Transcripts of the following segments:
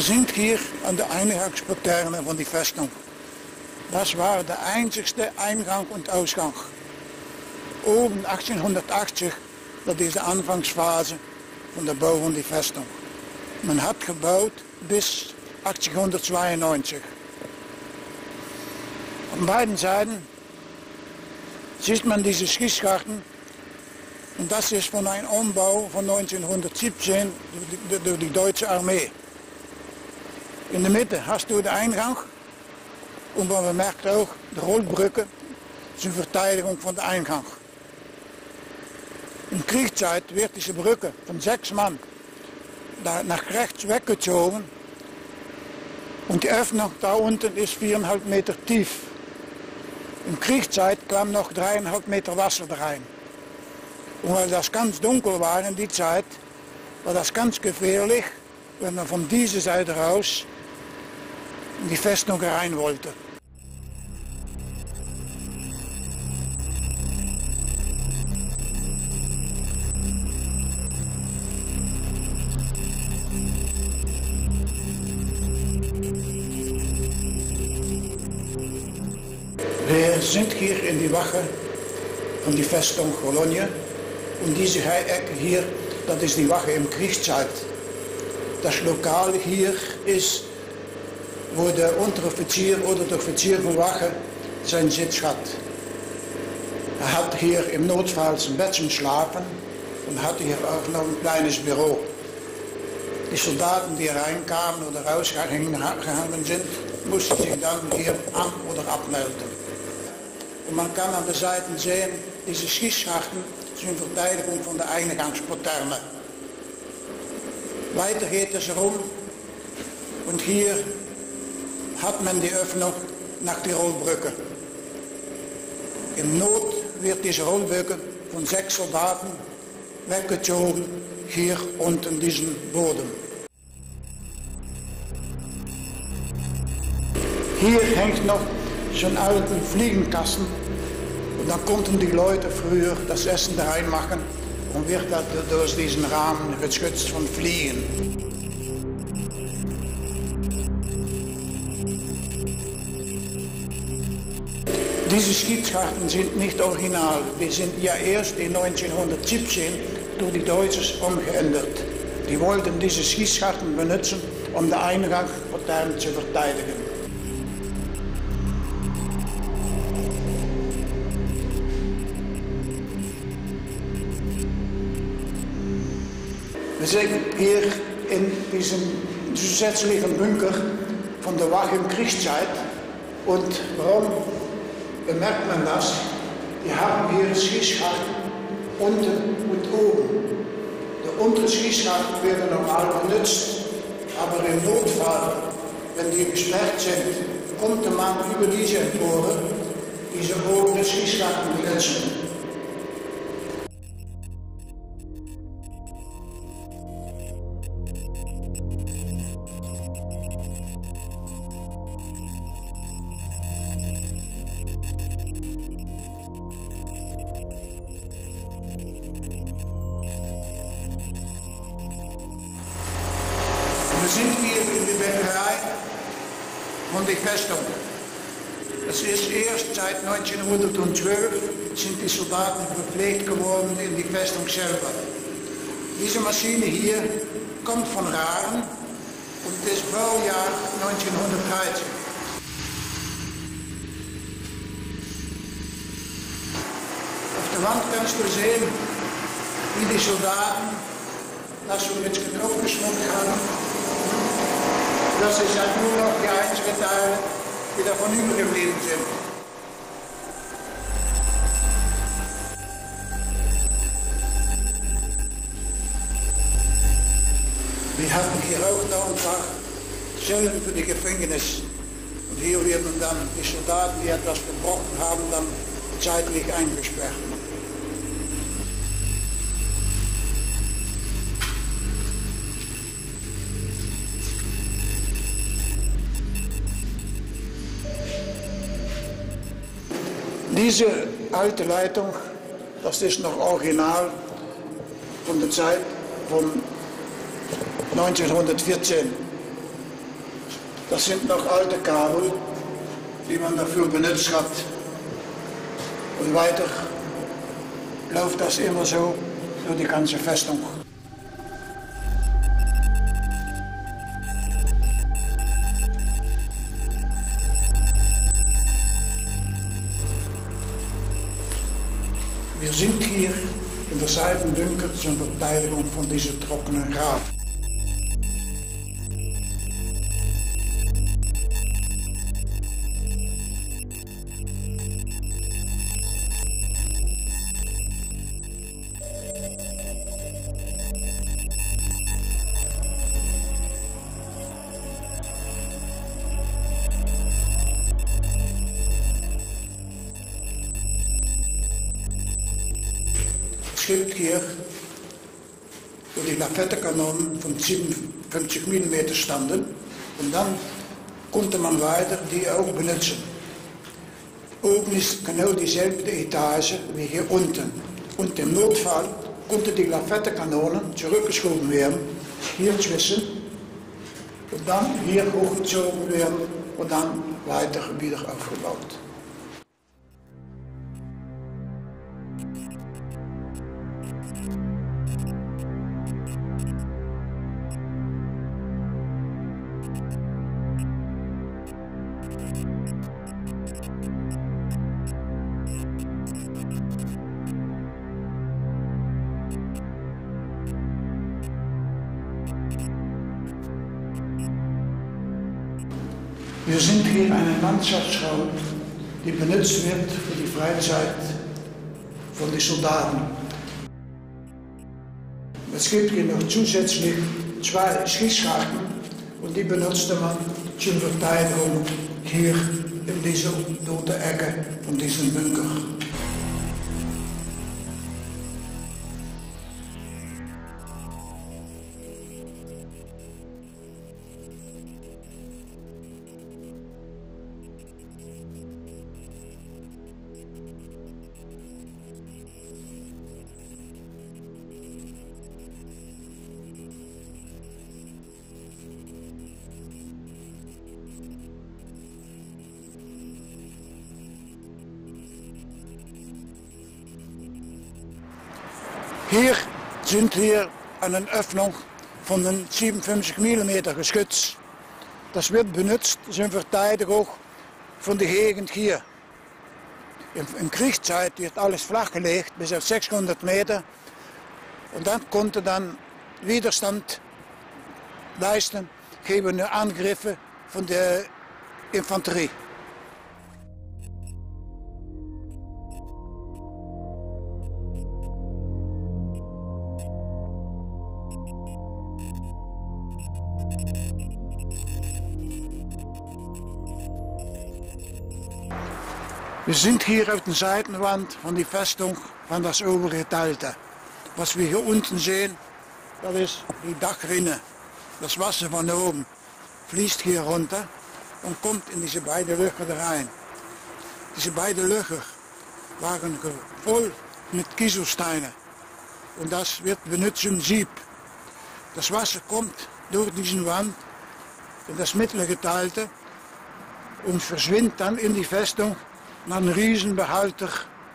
sind hier an der Eingangsporterne von der Festung. Das war der einzigste Eingang und Ausgang. Oben 1880, dat is de Anfangsphase von der Bau von der Festung. Man hat gebaut bis 1892. An beiden Seiten sieht man diese Schießscharten und das ist von einem Umbau von 1917 durch die deutsche Armee. In der Mitte hast du den Eingang und man bemerkt auch die Rollbrücke zur Verteidigung von der Eingang. In Kriegszeit wird diese Brücke von 6 Mann nach rechts weggezogen und die Öffnung da unten ist 4,5 Meter tief. In Kriegszeit kam noch 3,5 Meter Wasser rein. Und weil das ganz dunkel war in die Zeit, war das ganz gefährlich, wenn man von dieser Seite raus in die Festung rein wollte. Wir sind hier in die Wache von der Festung Cologne und diese Ecke hier, das ist die Wache im Kriegszeit. Das Lokal hier ist, wo der Unteroffizier oder der Offizier von Wache seinen Sitz hat. Er hat hier im Notfall ein Bett zum Schlafen und hatte hier auch noch ein kleines Büro. Die Soldaten, die reinkamen oder rausgegangen sind, mussten sich dann hier an- oder abmelden. Und man kann an den Seiten sehen, diese Schießscharten zur Verteidigung von der Eingangsporterne. Weiter geht es rum und hier hat man die Öffnung nach der Rollbrücke. In Not wird diese Rollbrücke von 6 Soldaten weggezogen, hier unten diesen Boden. Hier hängt noch so ein alten Fliegenkasten und dann konnten die Leute früher das Essen da reinmachen und wird das durch diesen Rahmen geschützt von Fliegen. Diese Schießscharten sind nicht original, die sind ja erst in 1917 durch die Deutschen umgeändert. Die wollten diese Schießscharten benutzen, um den Eingang zu verteidigen. Wir sind hier in diesem zusätzlichen Bunker von der Wache im Kriegszeit. Und warum bemerkt man das? Wir haben hier Schießscharten unten und oben. Die unteren Schießscharten werden normal benutzt, aber im Notfall, wenn die gesperrt sind, konnte man über diese Empore diese oberen Schießscharten benutzen. Wir sind hier in der Bäckerei von der Festung. Das ist erst seit 1912 sind die Soldaten verpflegt geworden in die Festung selber. Diese Maschine hier kommt von Raren und ist Baujahr 1913. Auf der Wand kannst du sehen, wie die Soldaten das so mit Knopf geschmuckt haben. Das ist ja nur noch die einzigen Teile, die davon übergeblieben sind. Wir hatten hier auch noch ein paar Zellen für die Gefängnis. Und hier werden dann die Soldaten, die etwas verbrochen haben, dann zeitlich eingesperrt. Diese alte Leitung, das ist noch original von der Zeit von 1914. Das sind noch alte Kabel, die man dafür benutzt hat. Und weiter läuft das immer so durch die ganze Festung. Wir sind hier in der Seitenbunker zur Verteidigung von diesem trockenen Grab. Es gibt hier, wo die Lafettekanonen von 57 mm standen, und dann konnte man weiter die auch benutzen. Oben ist genau dieselbe Etage wie hier unten. Und im Notfall konnten die Lafettekanonen zurückgeschoben werden, hier zwischen, und dann hier hochgezogen werden und dann weiter wieder aufgebaut. Wir sind hier eine Mannschaftsschau, die benutzt wird für die Freizeit von den Soldaten. Es gibt hier noch zusätzlich 2 Schießscharten und die benutzte man zur Verteidigung hier in dieser toten Ecke von diesem Bunker. Hier sind wir an einer Öffnung von einem 57 mm Geschütz. Das wird benutzt zur Verteidigung von der Gegend hier. In Kriegszeit wird alles flachgelegt, bis auf 600 Meter. Und dann konnte dann Widerstand leisten gegen Angriffe von der Infanterie. Wir sind hier auf der Seitenwand von der Festung von das obere Geteilte. Was wir hier unten sehen, das ist die Dachrinne. Das Wasser von oben fließt hier runter und kommt in diese beiden Löcher rein. Diese beiden Löcher waren voll mit Kieselsteinen und das wird benutzt zum Sieb. Das Wasser kommt durch diese Wand in das mittlere Geteilte und verschwindet dann in die Festung nach einem Riesenbehälter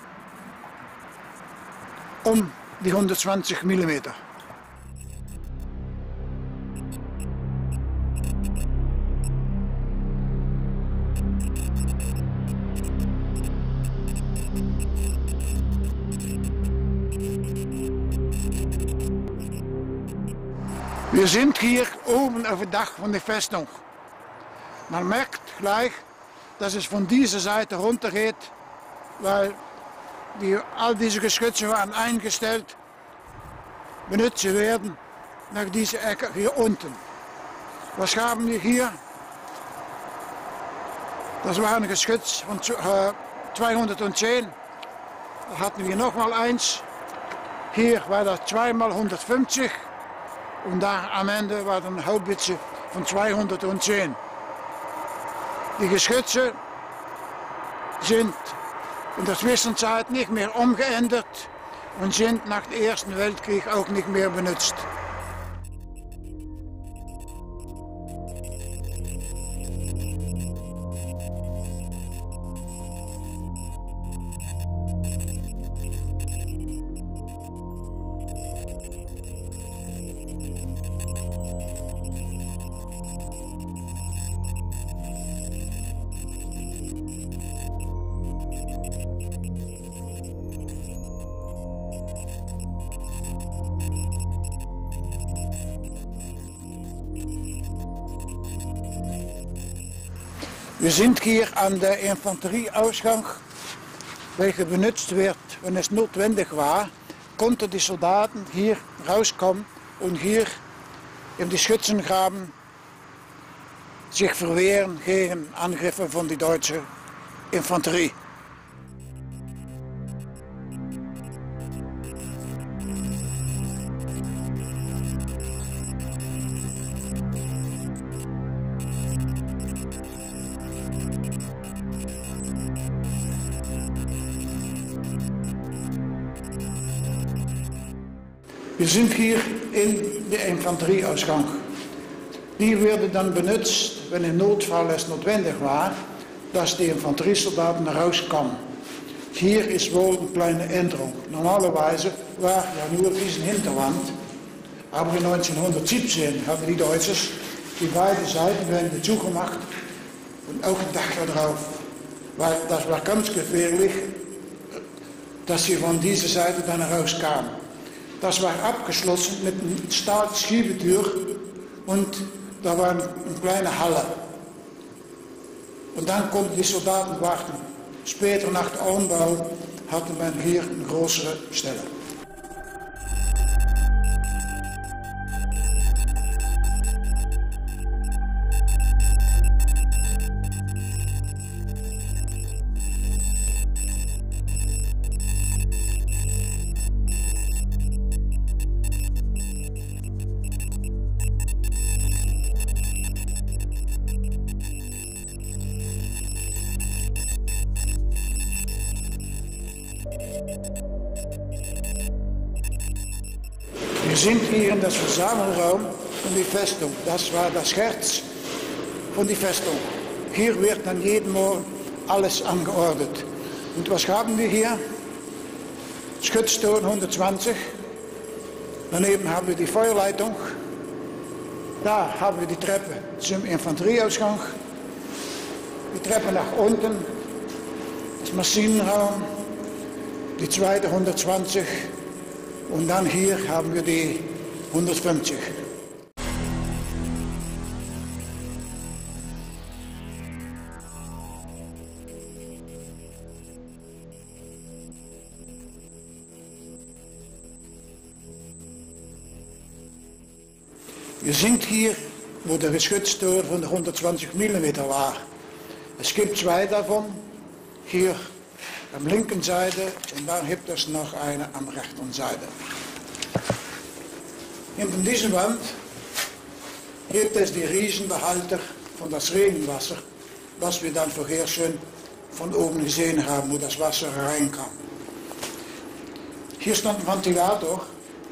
um die 120 mm. Wir sind hier oben auf dem Dach von der Festung. Man merkt gleich, dass es von dieser Seite runtergeht, weil all diese Geschütze waren eingestellt, benutzt werden nach dieser Ecke hier unten. Was haben wir hier? Das war ein Geschütz von 210. Da hatten wir noch mal eins. Hier war das 2 mal 150 und da am Ende war dann eine Haubitze von 210. Die Geschütze sind in der Zwischenzeit nicht mehr umgeändert und sind nach dem Ersten Weltkrieg auch nicht mehr benutzt. Wir sind hier an der Infanterieausgang, welcher benutzt wird, wenn es notwendig war, konnten die Soldaten hier rauskommen und hier in die Schützengraben sich verwehren gegen Angriffe von der deutschen Infanterie. Wir sind hier in der Infanterieausgang. Die werden dann benutzt, wenn in Notfall es notwendig war, dass die Infanteriesoldaten rauskamen. Hier ist wohl eine kleine Änderung. Normalerweise war ja nur diese Hinterwand, aber in 1917 haben die Deutschen die beiden Seiten werden zugemacht und auch ein Dach da drauf. Weil das war ganz gefährlich, dass sie von dieser Seite dann rauskamen. Das war abgeschlossen mit einer starken Schiebetür und da war eine kleine Halle. Und dann konnten die Soldaten warten. Später nach dem Anbau hatte man hier eine größere Stelle. Wir sind hier in das Versammelraum von der Festung. Das war das Herz von der Festung. Hier wird dann jeden Morgen alles angeordnet. Und was haben wir hier? Schützturm 120. Daneben haben wir die Feuerleitung. Da haben wir die Treppe zum Infanterieausgang. Die Treppe nach unten, das Maschinenraum, die zweite 120. Und dann hier haben wir die 150. Wir sind hier, wo der Geschützturm von 120 mm war. Es gibt zwei davon, hier am linken Seite und dann gibt es noch eine am rechten Seite. Hinter dieser Wand gibt es die Riesenbehalter von das Regenwasser, was wir dann vorher schon von oben gesehen haben, wo das Wasser reinkam. Hier stand ein Ventilator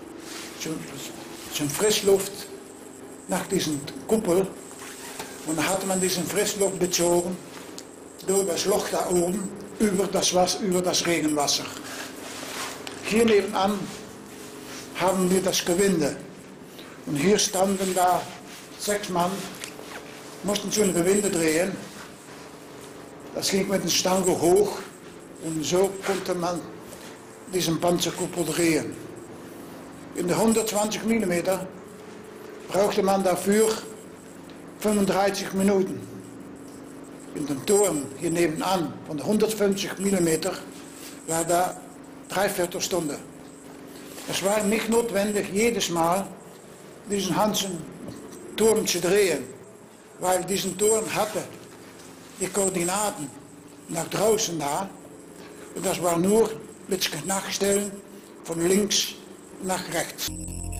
zum Frischluft nach diesem Kuppel und da hatte man diesen Frischluft bezogen durch das Loch da oben über das Regenwasser. Hier nebenan haben wir das Gewinde. Und hier standen da 6 Mann, mussten so ein Gewinde drehen. Das ging mit dem Stange hoch und so konnte man diesen Panzerkuppel drehen. In der 120 mm brauchte man dafür 35 Minuten. In dem Turm hier nebenan von der 150 mm war da 3/4 Stunde. Es war nicht notwendig, jedes Mal diesen ganzen Turm zu drehen, weil diesen Turm hatte die Koordinaten nach draußen da und das war nur mit Nachstellen von links nach rechts.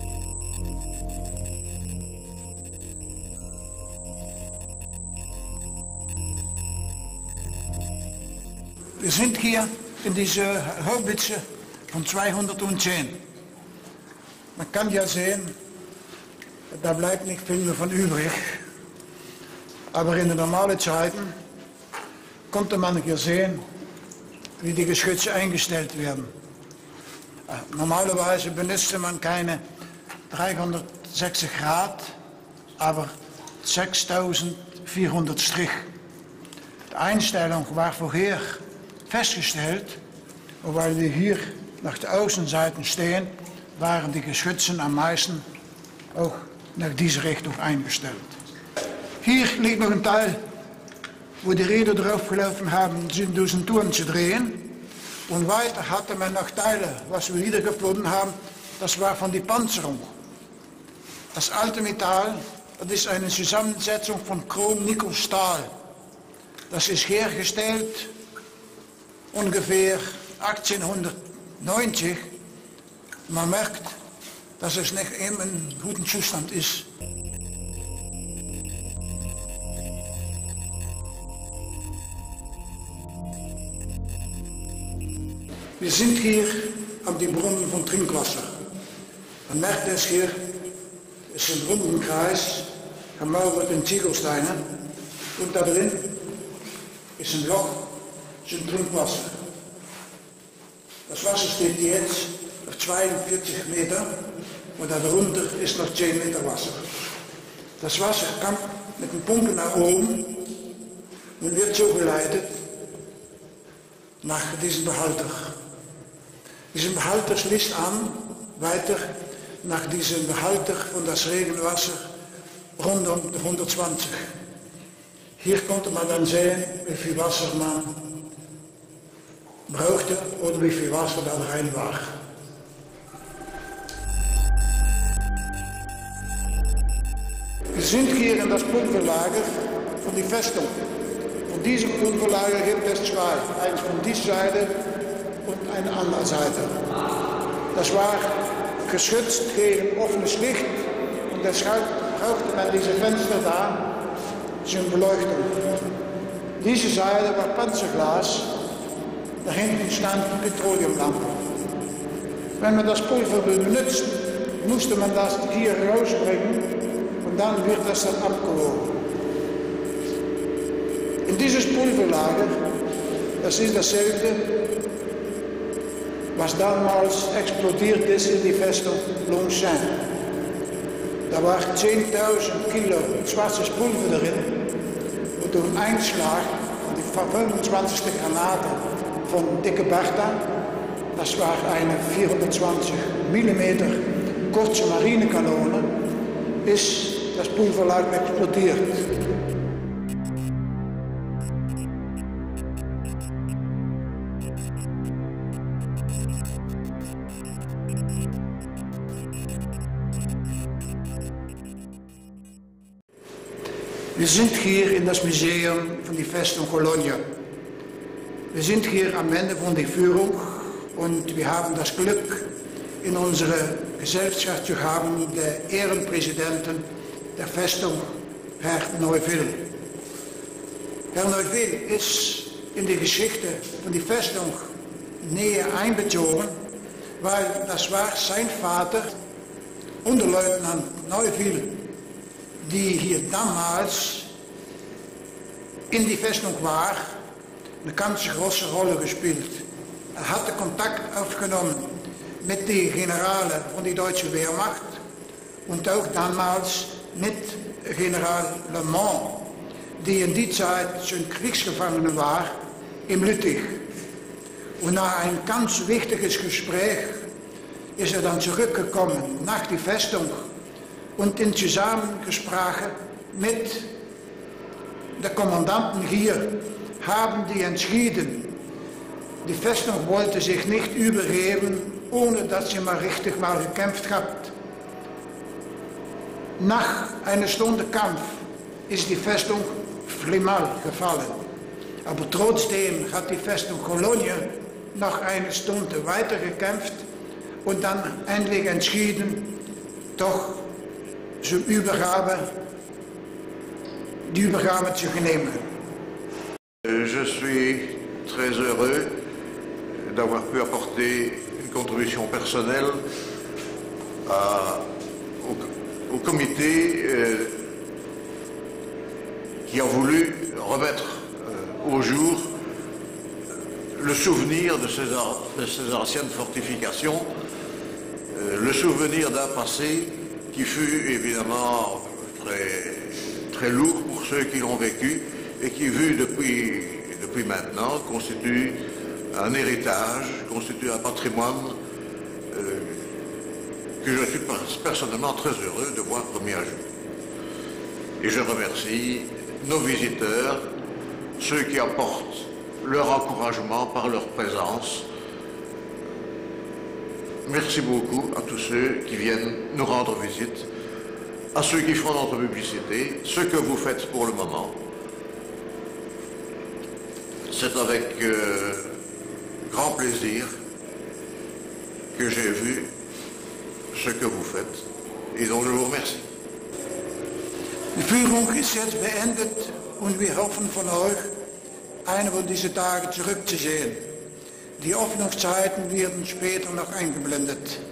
Wir sind hier in dieser Haubitze von 210. Man kann ja sehen, da bleibt nicht viel mehr von übrig. Aber in den normalen Zeiten konnte man hier sehen, wie die Geschütze eingestellt werden. Normalerweise benutzte man keine 360 Grad, aber 6400 Strich. Die Einstellung war vorher festgestellt, und weil wir hier nach den Außenseiten stehen, waren die Geschützen am meisten auch nach diese Richtung eingestellt. Hier liegt noch ein Teil wo die Räder draufgelaufen haben, sind durch den Turm zu drehen. Und weiter hatte man noch Teile, was wir wiedergefunden haben, das war von der Panzerung. Das alte Metall, das ist eine Zusammensetzung von Chrom, Nickel, Stahl. Das ist hergestellt ungefähr 1890. Man merkt, dass es nicht immer in gutem Zustand ist. Wir sind hier an die Brunnen von Trinkwasser. Man merkt es hier, es ist ein runden Kreis, gemauert in Ziegelsteinen und da drin ist ein Loch zum Trinkwasser. Das Wasser steht jetzt auf 42 Meter und darunter ist noch 10 Meter Wasser. Das Wasser kommt mit den Pumpen nach oben und wird so geleitet nach diesem Behälter. Dieser Behälter schließt an weiter nach diesem Behälter von das Regenwasser rund um 120. Hier konnte man dann sehen, wie viel Wasser man brauchte oder wie viel Wasser da rein war. Wir sind hier in das Pulverlager von die Festung. Von diesem Pulverlager gibt es zwei. Eins von dieser Seite und eine andere Seite. Das war geschützt gegen offenes Licht und deshalb brauchte man diese Fenster da zur Beleuchtung. Diese Seite war Panzerglas, da hinten stand Petroleumlampe. Wenn man das Pulver benutzt, musste man das hier rausbringen und dann wird das dann abgewogen. In dieses Pulverlager, das ist dasselbe, was damals explodiert ist in die Festung Longchamp. Da waren 10.000 Kilo schwarzes Pulver drin und durch einen Einschlag von die 25. Granate von Dicke Bertha, das war eine 420 mm kurze Marinekanone, ist das Pulverlager explodiert. Wir sind hier in das Museum von der Festung Colonia. Wir sind hier am Ende von der Führung und wir haben das Glück, in unserer Gesellschaft zu haben, der Ehrenpräsidenten der Festung, Herr Neuville. Herr Neuville ist in die Geschichte von der Festung näher einbezogen, weil das war sein Vater, Unterleutnant Neuville, die hier damals in die Festung war, eine ganz große Rolle gespielt. Er hatte Kontakt aufgenommen mit den Generalen von der deutschen Wehrmacht und auch damals mit General Le Mans, die in die Zeit schon Kriegsgefangene war in Lüttich. Und nach ein ganz wichtiges Gespräch ist er dann zurückgekommen nach die Festung und in Zusammengespräche mit den Kommandanten hier haben die entschieden, die Festung wollte sich nicht übergeben, ohne dass sie mal richtig gekämpft hat. Nach einer Stunde Kampf ist die Festung Flimal gefallen. Aber trotzdem hat die Festung Colonia noch eine Stunde weiter gekämpft und dann endlich entschieden, doch die Übergabe zu genehmigen. Je suis très heureux d'avoir pu apporter une contribution personnelle au comité qui a voulu remettre au jour le souvenir de ces anciennes fortifications, le souvenir d'un passé qui fut évidemment très lourd pour ceux qui l'ont vécu et qui, vu depuis maintenant, constitue un héritage, constitue un patrimoine que je suis personnellement très heureux de voir remis à jour. Et je remercie nos visiteurs ceux qui apportent leur encouragement par leur présence. Merci beaucoup à tous ceux qui viennent nous rendre visite, à ceux qui font notre publicité, ce que vous faites pour le moment. C'est avec grand plaisir que j'ai vu ce que vous faites et donc je vous remercie. Die Führung ist jetzt beendet und wir hoffen von euch, eine von diesen Tagen zurückzusehen. Die Öffnungszeiten werden später noch eingeblendet.